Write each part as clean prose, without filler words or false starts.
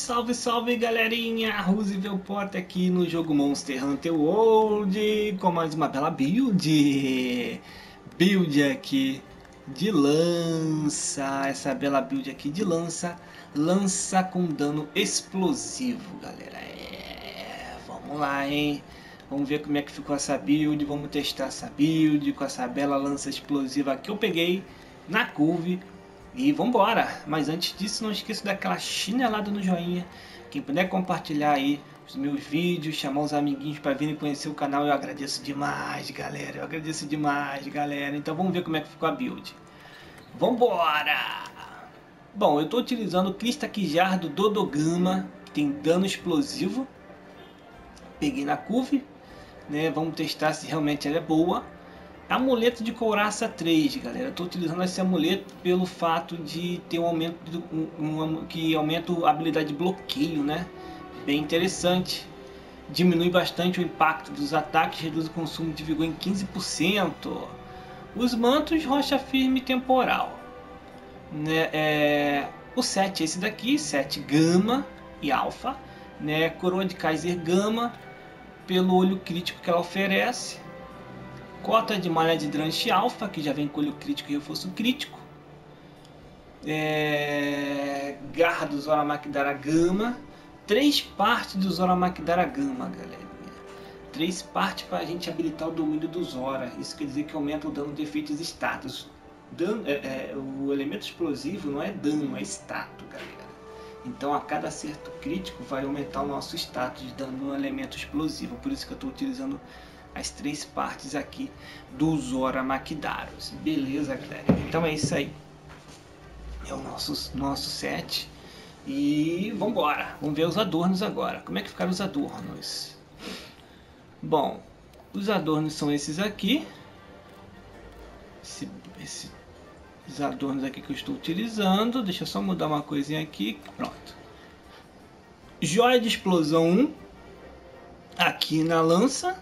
Salve, salve galerinha, Roosevelt Potter aqui no jogo Monster Hunter World com mais uma bela build aqui de lança, essa bela build aqui de lança com dano explosivo, galera. Vamos lá, hein, vamos ver como é que ficou essa build, vamos testar essa build com essa bela lança explosiva que eu peguei na curve. E vambora! Mas antes disso, não esqueça daquela chinelada no joinha. Quem puder compartilhar aí os meus vídeos, chamar os amiguinhos para virem conhecer o canal, eu agradeço demais, galera. Então vamos ver como é que ficou a build. Vambora! Bom, eu estou utilizando o Crista Quijar do Dodogama, que tem dano explosivo. Peguei na curve, né? Vamos testar se realmente ela é boa. Amuleto de couraça 3, galera. Estou utilizando esse amuleto pelo fato de ter um aumento que aumenta a habilidade de bloqueio, né? Bem interessante. Diminui bastante o impacto dos ataques, reduz o consumo de vigor em 15%. Os mantos rocha firme temporal, né? O 7 esse daqui, 7 gama e alfa, né? Coroa de Kaiser Gama pelo olho crítico que ela oferece. Cota de malha de Dranche Alpha, que já vem com olho crítico e reforço crítico. Garra do Zora Makdara Gama. 3 partes do Zora Makdara Gama, galera. 3 partes para a gente habilitar o domínio do Zora. Isso quer dizer que aumenta o dano de efeitos e status. O elemento explosivo não é dano, é status, galera. Então a cada acerto crítico vai aumentar o nosso status de dano no elemento explosivo. Por isso que eu estou utilizando as 3 partes aqui do Zora Makdaros. Beleza, galera? Então é isso aí. É o nosso set. E vambora. Vamos ver os adornos agora. Como é que ficaram os adornos? Bom, os adornos são esses aqui. Esses adornos aqui que eu estou utilizando. Deixa eu só mudar uma coisinha aqui. Pronto. Joia de explosão 1. Aqui na lança.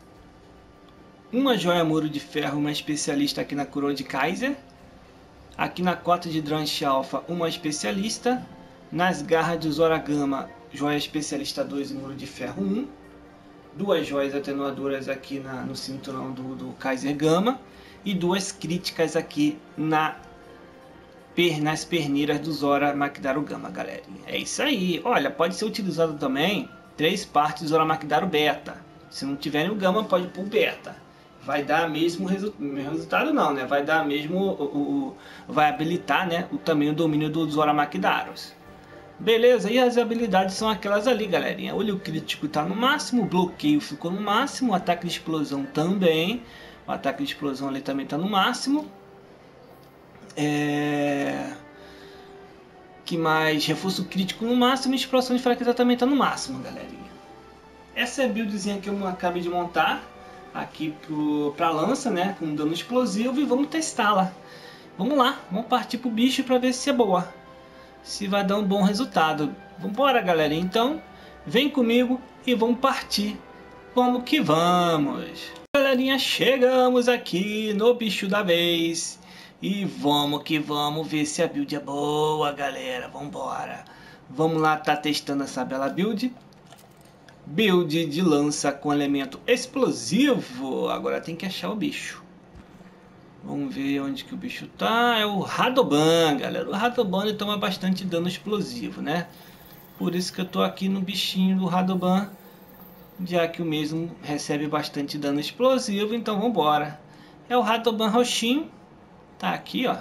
Uma joia muro de ferro, uma especialista aqui na coroa de Kaiser. Aqui na cota de Dranche Alpha, uma especialista. Nas garras de Zora Gama, joia especialista 2 e muro de ferro 1. 2 joias atenuadoras aqui no cinturão do Kaiser Gama. E 2 críticas aqui nas perneiras do Zora Makdaro Gama, galerinha. É isso aí. Olha, pode ser utilizado também 3 partes do Zora Makdaro Beta. Se não tiverem o Gama, pode pôr o Beta. Vai dar mesmo resultado não, né? Vai dar mesmo vai habilitar, né, também o domínio do Zora Makdaros. Beleza? E as habilidades são aquelas ali, galerinha. Olho crítico está no máximo, bloqueio ficou no máximo, ataque de explosão também. O ataque de explosão ali também está no máximo. Que mais? Reforço crítico no máximo e explosão de fraqueza também está no máximo, galerinha. Essa é a buildzinha que eu acabei de montar aqui para lança, né, com dano explosivo, e vamos testá-la. Vamos lá, vamos partir pro bicho para ver se é boa, se vai dar um bom resultado. Vambora, galera, então vem comigo e vamos partir. Vamos que vamos, galerinha. Chegamos aqui no bicho da vez e vamos que vamos ver se a build é boa, galera. Vambora, vamos lá, tá testando essa bela build de lança com elemento explosivo. Agora tem que achar o bicho. Vamos ver onde que o bicho tá. É o Radoban, galera. O Radoban ele toma bastante dano explosivo, né? Por isso que eu tô aqui no bichinho do Radoban, já que o mesmo recebe bastante dano explosivo. Então vamos embora. É o Radoban roxinho. Tá aqui, ó.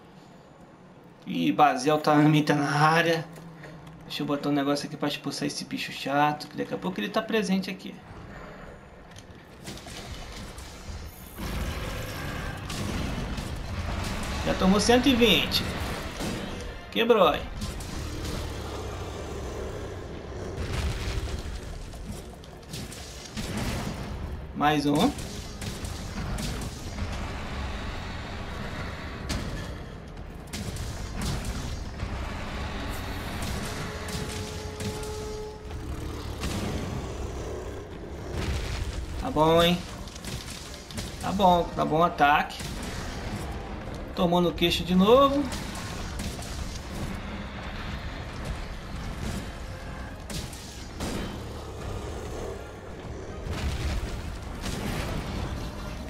E Bazel também tá na área. Deixa eu botar um negócio aqui para expulsar esse bicho chato, que daqui a pouco ele tá presente aqui. Já tomou 120. Quebrou aí. Mais um. Tá bom, hein? Tá bom o ataque. Tomou no queixo de novo.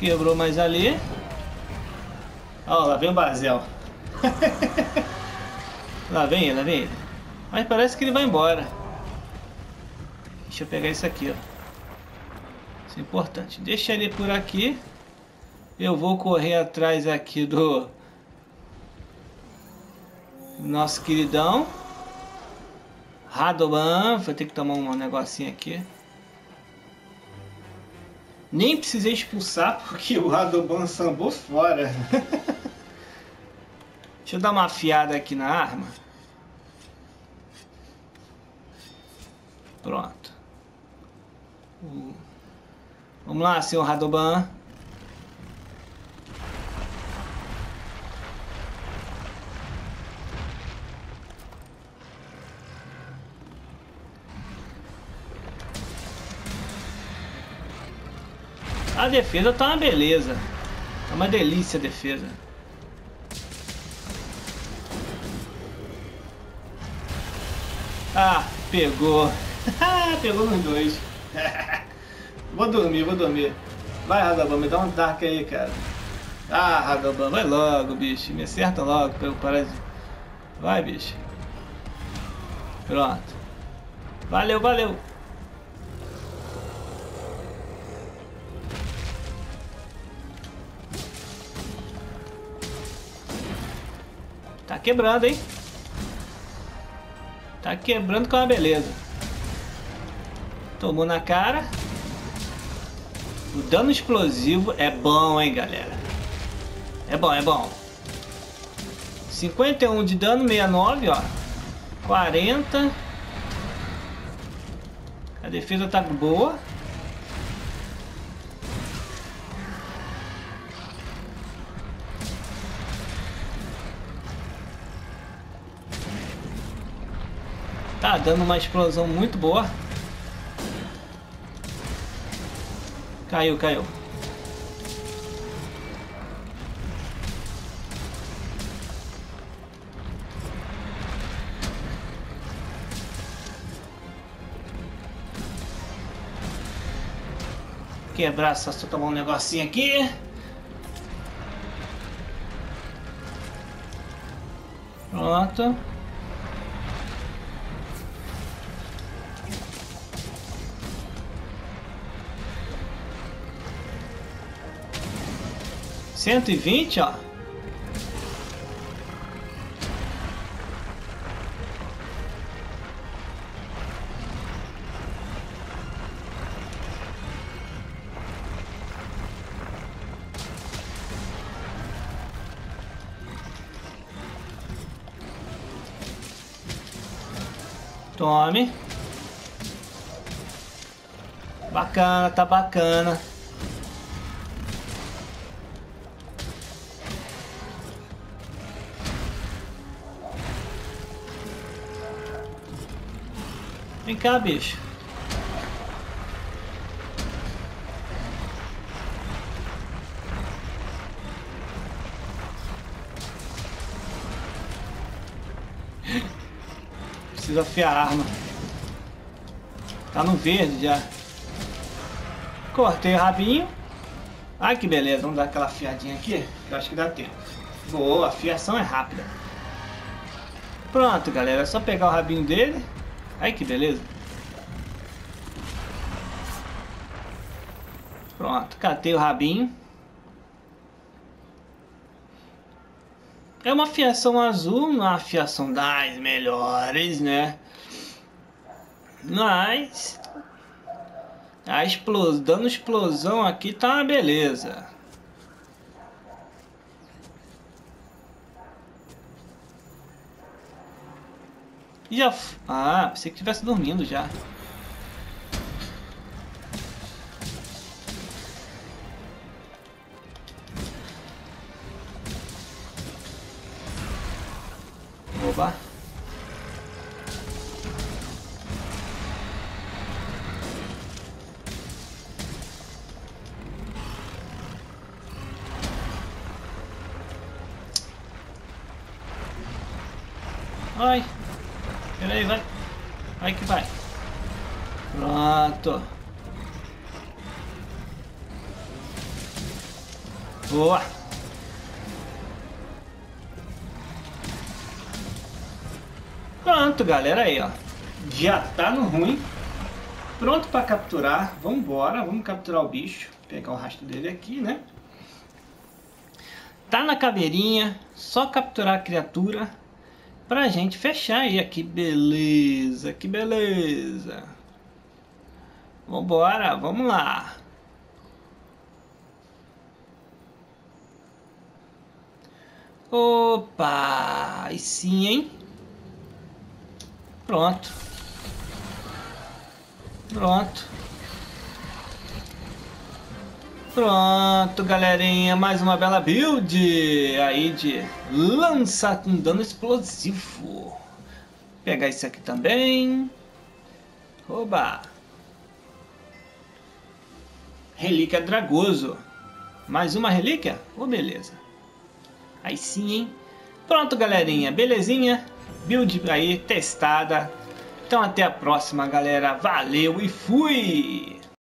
Quebrou mais ali. Ó, lá vem o Basel. Lá vem ele, lá vem ele. Mas parece que ele vai embora. Deixa eu pegar isso aqui, ó. Isso é importante. Deixa ele por aqui. Eu vou correr atrás aqui do nosso queridão Radovan. Vou ter que tomar um negocinho aqui. Nem precisei expulsar porque o Radovan sambou fora. Deixa eu dar uma afiada aqui na arma. Pronto. Vamos lá, senhor Radovan. A defesa tá uma beleza. Tá uma delícia a defesa. Ah, pegou. Pegou nos dois. Vou dormir, vou dormir. Vai, Radovan, me dá um dark aí, cara. Ah, Radovan, vai logo, bicho. Me acerta logo pra eu parar de... Vai, bicho. Pronto. Valeu, valeu. Tá quebrando, hein? Tá quebrando com uma beleza. Tomou na cara. O dano explosivo é bom, hein, galera? É bom, é bom. 51 de dano, 69, ó. 40. A defesa tá boa. Tá dando uma explosão muito boa. Caiu, caiu. Quebrar, só se eu tomar um negocinho aqui. Pronto. Cento e 120, ó. Tome. Bacana, tá bacana. Vem cá, bicho. Preciso afiar a arma. Tá no verde já. Cortei o rabinho. Ai, que beleza. Vamos dar aquela afiadinha aqui, que eu acho que dá tempo. Boa, a afiação é rápida. Pronto, galera. É só pegar o rabinho dele. Ai, que beleza. Pronto, catei o rabinho. É uma fiação azul, não é uma fiação das melhores, né? Mas a explosão, dando explosão aqui tá uma beleza. Já... Ah, pensei que estivesse dormindo já. Oba. Ai. Peraí, vai. Vai que vai. Pronto. Boa. Pronto, galera, aí, ó. Já tá no ruim. Pronto para capturar. Vambora, vamos capturar o bicho. Pegar o rastro dele aqui, né? Tá na caveirinha. Só capturar a criatura pra gente fechar aí. Que beleza, que beleza. Vambora, vamos lá. Opa, aí sim, hein? Pronto. Pronto. Pronto, galerinha. Mais uma bela build aí de lança com dano explosivo. Vou pegar isso aqui também. Oba. Relíquia Dragoso. Mais uma relíquia? Oh, beleza. Aí sim, hein? Pronto, galerinha. Belezinha? Build aí testada. Então até a próxima, galera. Valeu e fui!